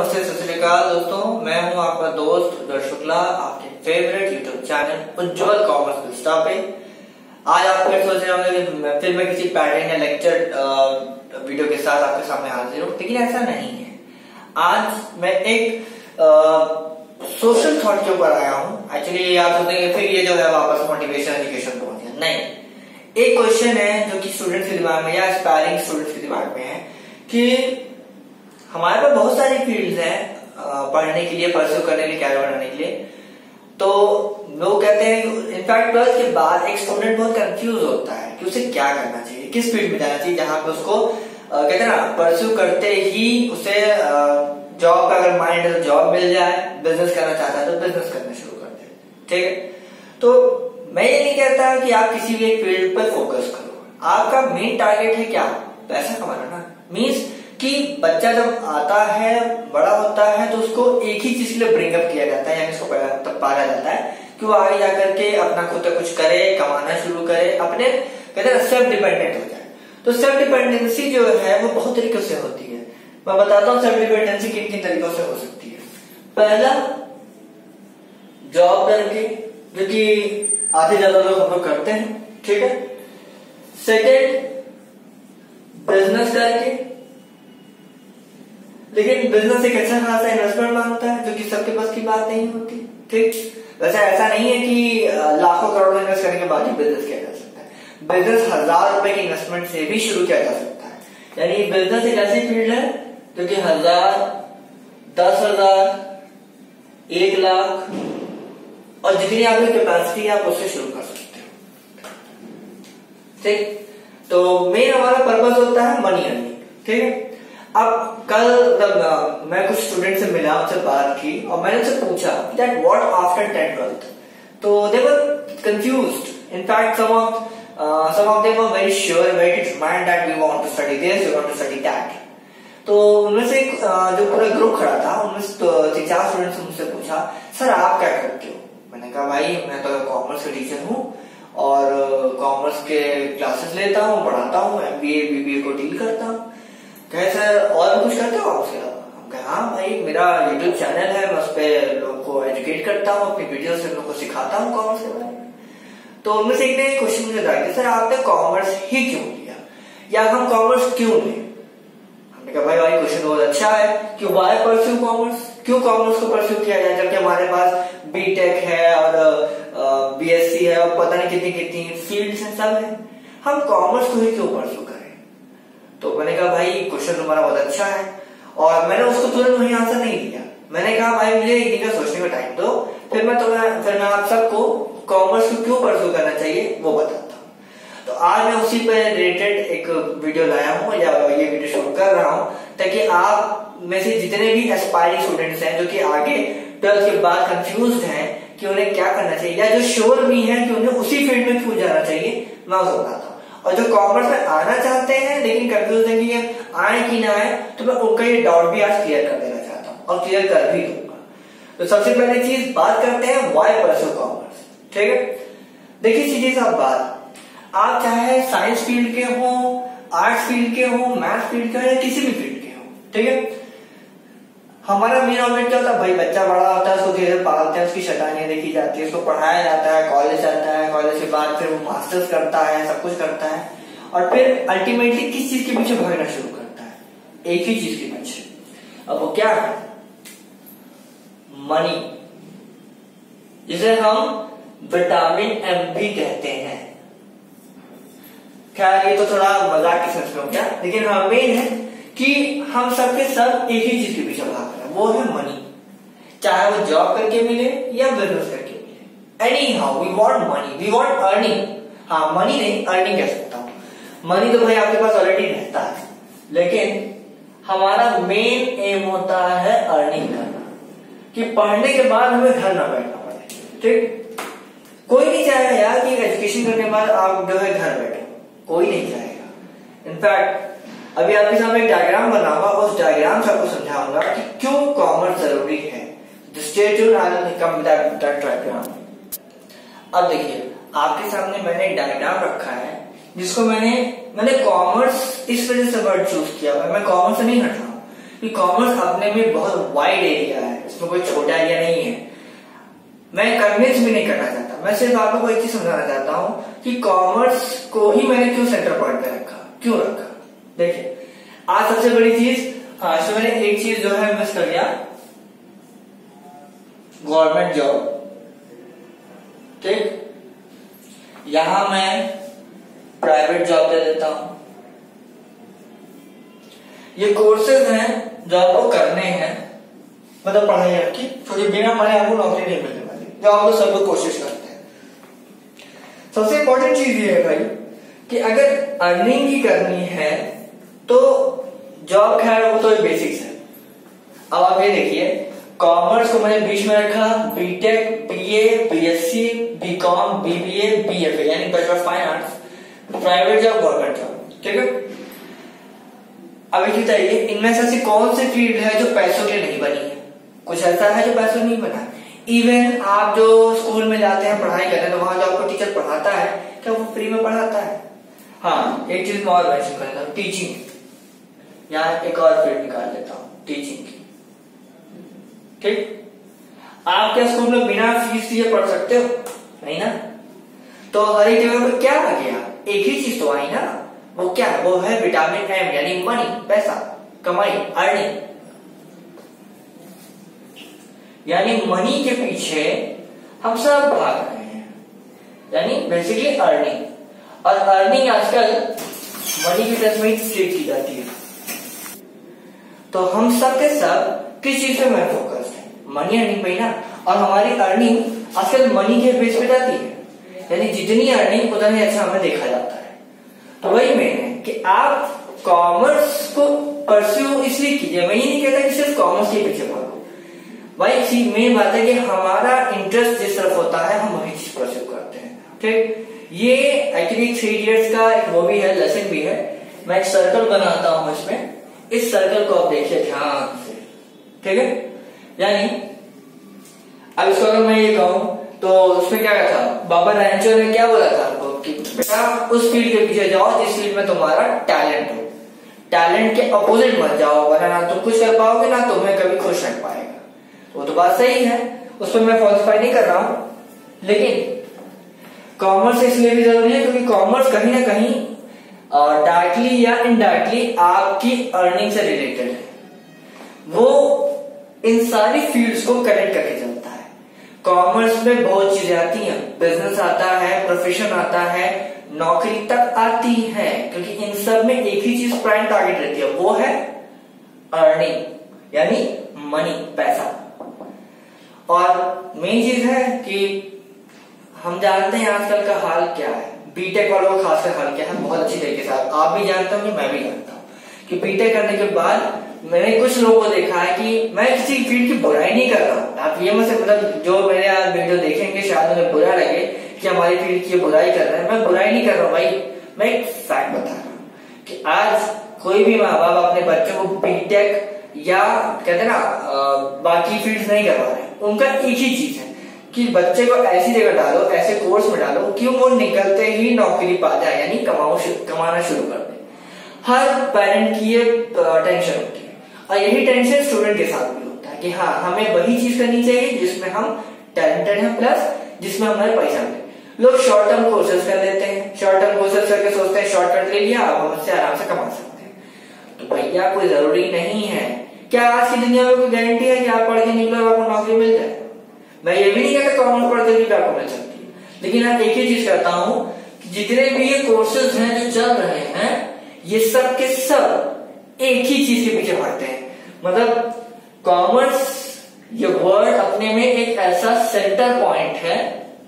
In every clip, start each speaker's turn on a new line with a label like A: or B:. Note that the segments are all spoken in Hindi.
A: नमस्ते, सत श्री अकाल दोस्तों। मैं हूं आपका दोस्त उदर शुक्ला, आपके favourite YouTube channel Ujjwal commerce vista पे। आज आप फिर सोच रहे होंगे कि फिर मैं किसी पैटर्न या लेक्चर वीडियो के साथ आपके सामने हाजिर हूं, लेकिन ऐसा नहीं है। आज मैं एक सोशल थॉट के ऊपर आया हूं। एक्चुअली आप सोचेंगे फिर ये जो है वापस मोटिवेशन एजुकेशन पहुंच गया, नहीं। एक क्वेश्चन है जो कि स्टूडेंट्स के दिमाग में या एस्पायरिंग स्टूडेंट्स के दिमाग में है कि हमारे पास बहुत सारी फील्ड्स हैं पढ़ने के लिए, परस्यू करने के लिए, कैरियर बनाने के लिए। तो लोग कहते हैं, इनफैक्ट 12th के बाद एक स्टूडेंट बहुत कंफ्यूज होता है कि उसे क्या करना चाहिए, किस फील्ड में जाना चाहिए, जहां पे उसको कहते हैं ना परस्यू करते ही उसे जॉब का अगर माइंड है तो जॉब मिल जाए, बिजनेस करना चाहता है तो बिजनेस करना शुरू कर दे। ठीक है, तो मैं ये नहीं कहता कि आप किसी भी एक फील्ड पर फोकस करो। आपका मेन टारगेट है क्या? पैसा कमाना ना। मीन्स कि बच्चा जब आता है, बड़ा होता है, तो उसको एक ही चीज के लिए ब्रिंग अप किया जाता है, यानी उसको पाला जाता है कि वो आगे जाकर के अपना खुद का कुछ करे, कमाना शुरू करे, अपने कहते हैं सेल्फ डिपेंडेंट हो जाए। तो सेल्फ डिपेंडेंसी जो है वो बहुत तरीकों से होती है। मैं बताता हूँ सेल्फ डिपेंडेंसी किन किन तरीकों से हो सकती है। पहला, जॉब करके, जो कि आधे ज्यादा लोग हम लोग करते हैं। ठीक है। सेकेंड, बिजनेस करके, लेकिन बिजनेस एक अच्छा खासा इन्वेस्टमेंट मांगता है, जो कि सबके पास की बात नहीं होती। ठीक, वैसे ऐसा नहीं है कि लाखों करोड़ों इन्वेस्ट करने के बाद ही बिजनेस किया जा सकता है। बिजनेस 1000 रुपए की इन्वेस्टमेंट से भी शुरू किया जा सकता है। यानी बिजनेस एक ऐसी फील्ड है जो कि 1000, 10,000, 1 लाख और जितनी आपकी कैपेसिटी है आप उससे शुरू कर सकते हो। ठीक, तो मेन हमारा पर्पस होता है मनी अर्निंग। ठीक है। अब कल जब मैं कुछ स्टूडेंट से मिला, उनसे बात की और मैंने उनसे पूछा that what after 10th 12th, तो they were confused. In fact some of them were very sure, very determined that we want to study this, we want to study that. तो उनमें से जो पूरा ग्रुप खड़ा था, उनमें से 3-4 स्टूडेंट्स मुझसे पूछा, सर आप क्या करते हो? मैंने कहा भाई मैं तो कॉमर्स का टीचर हूँ और कॉमर्स के क्लासेस लेता हूँ, पढ़ाता हूँ, MBA BBA को डील करता हूँ। कहे सर और भी कुछ करते हो आप उसके अलावा? हम कहे हाँ भाई, मेरा यूट्यूब चैनल है, मैं उस पर लोगों को एजुकेट करता हूँ, अपनी वीडियो से लोगों को सिखाता हूँ कॉमर्स के बारे में। तो उनमें से एक ने क्वेश्चन मुझे डाला, सर आपने कॉमर्स ही क्यों लिया, या हम कॉमर्स क्यों लें? हमने कहा भाई क्वेश्चन बहुत अच्छा है कि व्हाई परस्यू कॉमर्स, क्यों कॉमर्स को परस्यू किया जाए, जबकि हमारे पास बीटेक है और BSc है और पता नहीं कितनी कितनी फील्ड्स हैं, सब है, हम कॉमर्स को ही क्यों परस्यू करें? तो मैंने कहा भाई क्वेश्चन तुम्हारा बहुत अच्छा है, और मैंने उसको तुरंत वही आंसर नहीं दिया। मैंने कहा भाई मुझे एक दिन का सोचने का टाइम दो, फिर मैं आप सबको कॉमर्स को क्यों परस्यू करना चाहिए वो बताता हूँ। तो आज मैं उसी पे रिलेटेड एक वीडियो लाया हूँ, या ये वीडियो शूट कर रहा हूँ, ताकि आप में से जितने भी एस्पायरिंग स्टूडेंट्स हैं जो कि आगे 12th के बाद कंफ्यूज्ड हैं कि उन्हें क्या करना चाहिए, या जो श्योर भी है कि उन्हें उसी फील्ड में क्यों जाना चाहिए, मैं उसको बताता हूँ। और जो कॉमर्स में आना चाहते हैं लेकिन कंफ्यूज हैं कि आए कि ना आए, तो मैं उनका ये डाउट भी आज क्लियर कर देना चाहता हूँ और क्लियर कर भी दूंगा। तो सबसे पहले चीज बात करते हैं व्हाई परस्यू कॉमर्स। ठीक है, देखिए सीधी सा बात, आप चाहे साइंस फील्ड के हो, आर्ट्स फील्ड के हो, मैथ फील्ड के हो, या किसी भी फील्ड के हो, ठीक है, हमारा मेन ऑब्जेक्ट क्या होता है? भाई बच्चा बड़ा होता है, उसको धीरे पालते हैं, उसकी शैतानियां देखी जाती है, उसको पढ़ाया जाता है, कॉलेज जाता है, कॉलेज के बाद फिर वो मास्टर्स करता है, सब कुछ करता है, और फिर अल्टीमेटली किस चीज के पीछे भागना शुरू करता है? एक ही चीज के पीछे। अब वो क्या है? मनी, जिसे हम विटामिन M भी कहते हैं। खैर ये तो थोड़ा मजाक की सेंस में हो गया, लेकिन हाँ मेन है कि हम सबके सब एक ही चीज के पीछे भाग रहे हैं, वो है मनी। चाहे वो जॉब करके मिले या बिजनेस करके मिले, any how we want money, we want earning. हाँ मनी नहीं, अर्निंग कह सकता हूं। मनी तो भाई आपके पास ऑलरेडी रहता है, लेकिन हमारा मेन एम होता है अर्निंग करना, कि पढ़ने के बाद हमें घर ना बैठना पड़े। ठीक, कोई नहीं चाहेगा यार कि एजुकेशन करने के बाद आप जो है घर बैठे, कोई नहीं चाहेगा। इनफैक्ट अभी आपके सामने एक डायग्राम बनाऊंगा, उस डायग्राम से आपको समझाऊंगा कि क्यों कॉमर्स जरूरी है। Stay tuned, I will come with that diagram. अब देखिए आपके सामने मैंने एक डायग्राम रखा है, जिसको मैंने कॉमर्स इस वजह से वर्ड चूज किया। मैं कॉमर्स से नहीं हट रहा हूं, कि कॉमर्स अपने में बहुत वाइड एरिया है, इसमें कोई छोटा एरिया नहीं है। मैं कन्विंस भी नहीं करना चाहता, मैं सिर्फ आप लोगों को एक चीज समझाना चाहता हूं कि कॉमर्स को ही मैंने क्यों सेंटर पॉइंट पे रखा, क्यों रखा। देखिए आज सबसे बड़ी चीज, आज मैंने एक चीज जो है मिस कर दिया, गवर्नमेंट जॉब। ठीक, यहां मैं प्राइवेट जॉब दे देता हूं। ये कोर्सेज हैं जो आपको करने हैं, मतलब पढ़ाई आपकी, क्योंकि बिना पढ़े आपको नौकरी नहीं मिलने वाली, जो आप लोग सब लोग कोशिश करते हैं। सबसे इंपॉर्टेंट चीज ये है भाई कि अगर अर्निंग ही करनी है तो जॉब, खैर वो तो बेसिक्स है। अब आप ये देखिए, कॉमर्स को मैंने बीच में रखा, BTech, BA, BSc, BCom, BBA, BFA यानी bachelor of fine arts, private job, government job. ठीक है, अब एक बताइए इनमें से ऐसी कौन सी फील्ड है जो पैसों के लिए नहीं बनी है? कुछ ऐसा है जो पैसों नहीं बना। इवन आप जो स्कूल में जाते हैं पढ़ाई करने, तो वहां जो आपको टीचर पढ़ाता है क्या वो फ्री में पढ़ाता है? हाँ, एक चीज मैं और मेंशन कर देता हूं, टीचिंग। यहाँ एक और फील्ड निकाल लेता हूं, टीचिंग की। ठीक, आप क्या स्कूल में बिना फीस दिए पढ़ सकते हो? नहीं ना। तो हर एक जगह पर क्या आ गया, एक ही चीज तो आई ना, वो क्या है? वो है विटामिन एम, यानी मनी, पैसा, कमाई, अर्निंग। यानी मनी के पीछे हम सब भाग रहे हैं, यानी बेसिकली अर्निंग। और अर्निंग आजकल मनी की तरफ में ट्रीट की जाती है। तो हम सब के सब किस चीज पे मैं फोकस है? मनी अर्निंग पे ना। और हमारी अर्निंग आजकल मनी के बेस पे जाती है, यानी जितनी अर्निंग उतना ही अच्छा हमें देखा जाता है। तो वही मैं कि आप कॉमर्स को परस्यू इसलिए कीजिए, मैं ये नहीं कहता कि सिर्फ कॉमर्स के पीछे भागो। भाई मेन बात है कि हमारा इंटरेस्ट जिस तरफ होता है हम वही चीज परस्यू करते हैं। ठीक, ये एक्चुअली 3 इडियट्स का एक वो भी है, लेसन भी है। मैं एक सर्कल बनाता हूं इसमें, इस सर्कल को आप देखिए ध्यान से। ठीक है, यानी अब इसको अगर मैं ये कहूं तो उसमें क्या था, बाबा रैंचो ने क्या बोला था आपको कि बेटा उस फील्ड के पीछे जाओ जिस फील्ड में तुम्हारा टैलेंट हो, टैलेंट के अपोजिट मत जाओ, वरना ना तुम कुछ कर पाओगे ना तुम्हें कभी खुश रख पाएगा। वो तो बात सही है, उसमें मैं फॉल्सिफाई नहीं कर रहा हूं। लेकिन कॉमर्स इसलिए भी जरूरी है क्योंकि कॉमर्स कहीं ना कहीं डायरेक्टली या इनडायरेक्टली आपकी अर्निंग से रिलेटेड है। वो इन सारी फील्ड्स को कनेक्ट करके चलता है। कॉमर्स में बहुत चीजें आती हैं, बिजनेस आता है, प्रोफेशन आता है, नौकरी तक आती है, क्योंकि इन सब में एक ही चीज प्राइम टारगेट रहती है, वो है अर्निंग, यानी मनी, पैसा। और मेन चीज है कि हम जानते हैं आजकल का हाल क्या है, बीटेक वालों का खासकर हाल क्या है, बहुत अच्छी तरीके से आप भी जानते होंगे, मैं भी जानता हूं कि बीटेक करने के बाद मैंने कुछ लोगों को देखा है कि मैं किसी फील्ड की बुराई नहीं कर रहा हूं। आप ये मुझसे मतलब जो मेरे आज वीडियो देखेंगे शायद उन्हें बुरा लगे कि हमारी फील्ड की बुराई कर रहे हैं, मैं बुराई नहीं कर रहा हूं भाई, मैं एक फैक्ट बता रहा हूं कि आज कोई भी माँ बाप अपने बच्चों को बीटेक या कहते हैं ना बाकी फील्ड नहीं करवा रहे। उनका एक ही चीज है कि बच्चे को ऐसी जगह डालो, ऐसे कोर्स में डालो कि वो निकलते ही नौकरी पा जाए, यानी कमाना शुरू कर दे। हर पेरेंट की ये टेंशन होती है, और यही टेंशन स्टूडेंट के साथ भी होता है कि हाँ हमें वही चीज करनी चाहिए जिसमें हम टैलेंटेड हैं, प्लस जिसमें हमारे पैसा मिले। लोग शॉर्ट टर्म कोर्सेज कर लेते हैं, शॉर्ट टर्म कोर्सेज करके सोचते हैं शॉर्टकट ले लिया, अब हम उससे आराम से कमा सकते हैं। तो भैया कोई जरूरी नहीं है। क्या आज की दुनिया में कोई गारंटी है कि आप पढ़ के निकलो और आपको नौकरी मिल जाए? मैं ये भी नहीं कहता कॉमर्स पढ़ के भी आपको मिल सकती है, लेकिन मैं एक ही चीज कहता हूं कि जितने भी ये कोर्सेज हैं जो चल रहे हैं, ये सब के सब एक ही चीज के पीछे भागते हैं। मतलब कॉमर्स ये वर्ड अपने में एक ऐसा सेंटर पॉइंट है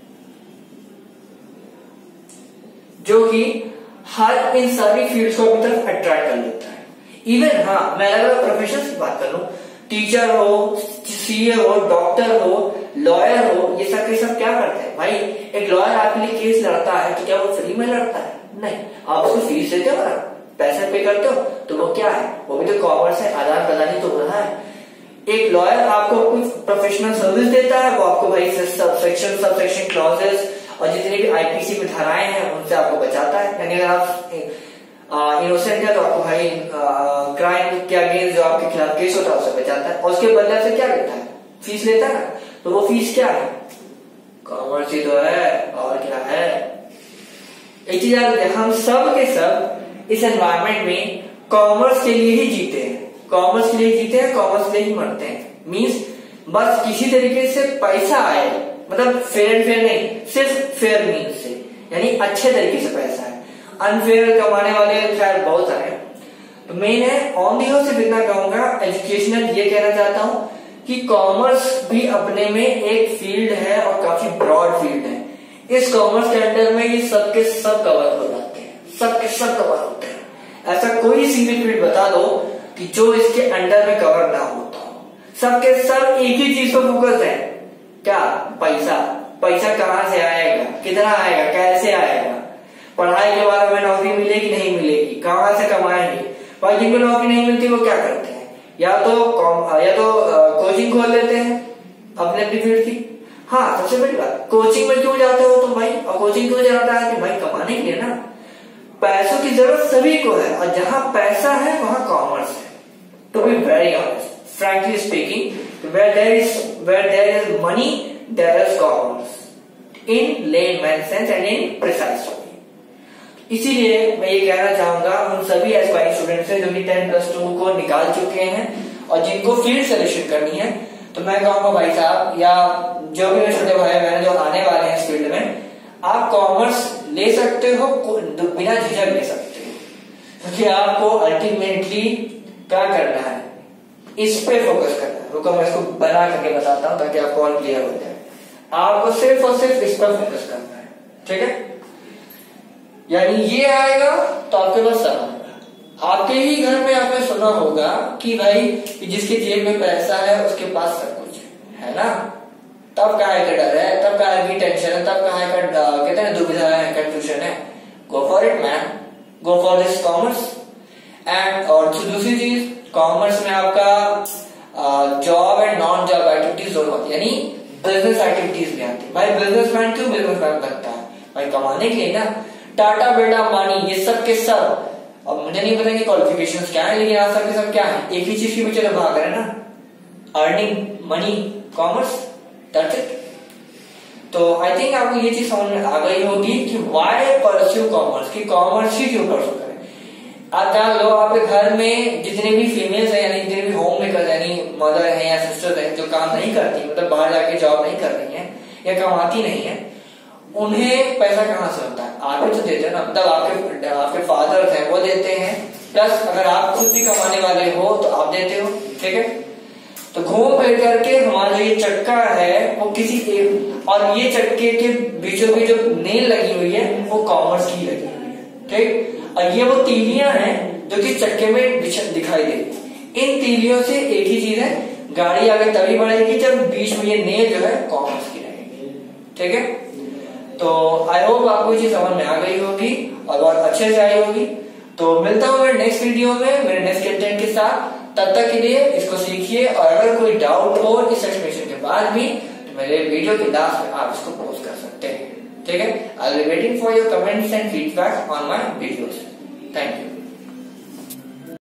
A: जो कि हर इन सारी फील्ड्स को अपनी तरफ अट्रैक्ट कर लेता है। इवन हाँ मैं अलग अलग प्रोफेशन की बात कर लूं, टीचर हो, सीए हो, डॉक्टर हो, लॉयर हो, ये सब के सब क्या करते हैं भाई? एक लॉयर आपके लिए केस लड़ता है तो क्या वो फ्री में लड़ता है? नहीं, आप उसको फीस देते हो ना, पैसे पे करते हो, तो वो क्या है? वो भी तो कॉमर्स है, आदान प्रदान ही तो हो रहा है। एक लॉयर आपको कोई प्रोफेशनल सर्विस देता है, वो आपको भाई सबसेक्शन क्लॉजेस और जितनी भी आईपीसी में धाराएं हैं उनसे आपको बचाता है। यानी अगर आप इनोसेंट है तो आपको भाई क्राइम के अगेंस्ट जो आपके खिलाफ केस होता है उससे बचाता है, और उसके बदले से क्या लेता है, फीस लेता है ना। तो वो फीस क्या है, कॉमर्स ही तो है, और क्या है। एक चीज याद रखिए, हम सब के सब इस एनवायरमेंट में कॉमर्स के लिए ही जीते हैं, कॉमर्स के लिए जीते हैं, कॉमर्स के लिए ही मरते हैं। मींस बस किसी तरीके से पैसा आए, मतलब फेयर एंड फेयर नहीं, सिर्फ फेयर मीन्स से, यानी अच्छे तरीके से पैसा है। अनफेयर कमाने वाले खैर बहुत सारे। तो मेन है ऑन दी हो सिर्फ इतना कहूंगा, एजुकेशनल ये कहना चाहता हूं कि कॉमर्स भी अपने में एक फील्ड है और काफी ब्रॉड फील्ड है। इस कॉमर्स के अंडर में ये सब के सब कवर हो जाते हैं, सब के सब कवर होते हैं। ऐसा कोई सिंगल फील्ड बता दो कि जो इसके अंडर में कवर ना होता हो। सबके सब एक ही चीज पर फोकस है, क्या, पैसा। पैसा कहाँ से आएगा, कितना आएगा, कैसे आएगा, पढ़ाई के बाद हमें नौकरी मिलेगी नहीं मिलेगी, कहाँ से कमाएंगे। भाई जिनको नौकरी नहीं मिलती वो क्या करते हैं, या तो कोचिंग खोल लेते हैं अपने अपनी फील्ड की। हाँ, सबसे बड़ी बात, कोचिंग में क्यों जाते हो तुम भाई, और कोचिंग क्यों जाता है कि भाई कमाने के लिए ना। पैसों की जरूरत सभी को है, और जहां पैसा है वहां कॉमर्स है। To be very honest, frankly speaking, where there is money, there is commerce in layman sense and in precise way. इसीलिए मैं ये कहना चाहूंगा उन सभी एस्पायरिंग स्टूडेंट से जो कि 10+2 को निकाल चुके हैं और जिनको फील्ड सिलेक्शन करनी है, तो मैं कहूंगा भाई साहब या जो भी मेरे छोटे भाई बहन जो आने वाले हैं इस फील्ड में, आप कॉमर्स ले सकते हो, बिना झिझक ले सकते हो, क्योंकि आपको अल्टीमेटली क्या करना है, इस पे फोकस करना है। रुको मैं इसको बना करके बताता हूं ताकि आपको और क्लियर हो जाए। आपको सिर्फ और सिर्फ इस पर फोकस करना है, ठीक है। यानी ये आएगा तो आपके पास सब आएगा। आपके ही घर में आपने सुना होगा कि भाई जिसके जेब में पैसा है उसके पास सब कुछ है ना। तब कहाँ का डर है, तब कहाँ की टेंशन है, तब कहाँ का कहते हैं दुविधा है, कंफ्यूजन है। Go for it man, go for this commerce. And और दूसरी चीज, कॉमर्स में आपका job and non job activities दोनों होती है, यानी बिजनेस एक्टिविटीज भी आती है। भाई बिजनेसमैन क्यों बिजनेसमैन बनता है, भाई कमाने के लिए ना। टाटा बिरला मनी ये सब के सब, अब मुझे नहीं पता कि क्वालिफिकेशंस क्या है, लेकिन आप सब के सब क्या है, एक ही चीज के पीछे भाग रहे हैं ना, earning money, commerce, that's it. तो आई थिंक आपको ये चीज समझ में आ गई होगी कि व्हाई परस्यू कॉमर्स, की कॉमर्स ही क्यों परस्यू करें। आप जान लो आपके घर में जितने भी फीमेल्स है, यानी जितने भी होम मेकर यानी मदर है या सिस्टर है जो काम नहीं करती, मतलब बाहर जाके जॉब नहीं कर रही है या कमाती नहीं है, उन्हें पैसा कहाँ से होता है, आप ही तो देते हैं ना। मतलब आपके फादर हैं वो देते हैं, प्लस अगर आप खुद भी कमाने वाले हो तो आप देते हो, ठीक है। तो घूम फिर करके हमारा ये चक्का है वो किसी एक, और ये चक्के के बीचों बीच जो नेल लगी हुई है वो कॉमर्स की लगी हुई है, ठीक। और ये वो तीलियां हैं जो कि चक्के में दिखाई देती। इन तीलियों से एक ही चीज है, गाड़ी आगे तभी बढ़ेगी जब बीच में ये नेल जो है कॉमर्स की रहेगी, ठीक है। तो आई होप आपको ये चीज समझ में आ गई होगी और बहुत अच्छे से आई होगी। तो मिलता हूँ मेरे नेक्स्ट वीडियो में मेरे नेक्स्ट कंटेंट के साथ। तब तक के लिए इसको सीखिए, और अगर कोई डाउट हो इस एक्सप्लेनेशन के बाद भी तो मेरे वीडियो के लास्ट में आप इसको पोस्ट कर सकते हैं, ठीक है। I will be waiting for your comments and feedback on my videos. Thank you.